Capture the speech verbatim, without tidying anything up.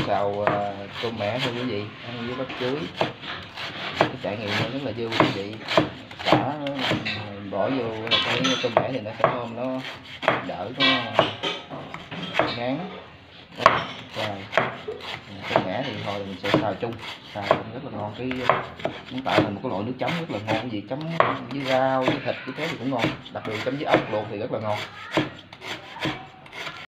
xào uh, tôm mẻ thôi quý vị, ăn với bắp chuối. Cái trải nghiệm nó rất là vui quý vị. Cả bỏ vô cái tôm mẻ thì nó sẽ thơm, nó đỡ có ngán. Rồi tôm mẻ thì thôi mình sẽ xào chung, xào chung rất là ngon. Cái cũng tạo thành một cái loại nước chấm rất là ngon quý vị, chấm với rau với thịt với thế thì cũng ngon, đặc biệt chấm với ốc luộc thì rất là ngon.